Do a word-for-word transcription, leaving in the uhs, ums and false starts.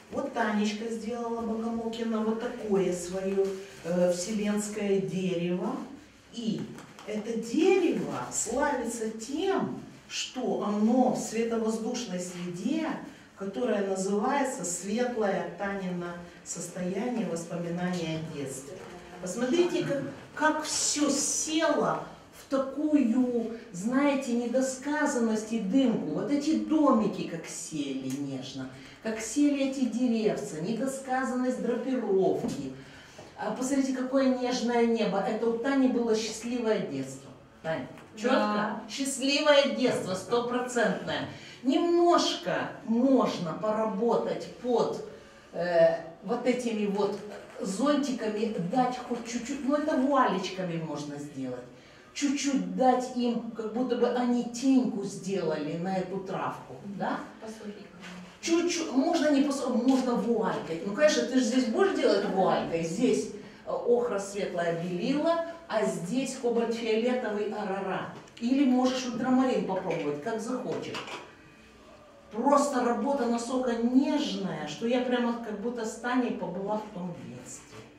Вот Танечка сделала Богомолкина вот такое свое э, вселенское дерево. И это дерево славится тем, что оно в световоздушной среде, которая называется светлое Танина состояние воспоминания о детстве. Посмотрите, как, как все село в такую, знаете, недосказанность и дымку. Вот эти домики как сели нежно, как сели эти деревца, недосказанность драпировки. А посмотрите, какое нежное небо. Это у Тани было счастливое детство. Тань, четко? Да. Счастливое детство, стопроцентное. Немножко можно поработать под э, вот этими вот зонтиками, дать хоть чуть-чуть, ну это вуалечками можно сделать. Чуть-чуть дать им, как будто бы они теньку сделали на эту травку, да? Чуть-чуть, можно не посолить, можно вуалькой. Ну, конечно, ты же здесь будешь делать вуалькой. Здесь охра светлая белила, а здесь кобальт-фиолетовый арарат. Или можешь ультрамарин попробовать, как захочешь. Просто работа настолько нежная, что я прямо как будто с Таней побыла в том детстве.